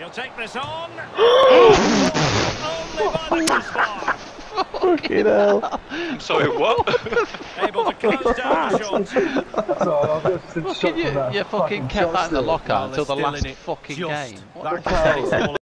He'll take this on. Only by the crossbar. Fucking hell. I'm sorry, what? Able to close down the shot. You fucking kept that in the locker until the last fucking game. What the fuck?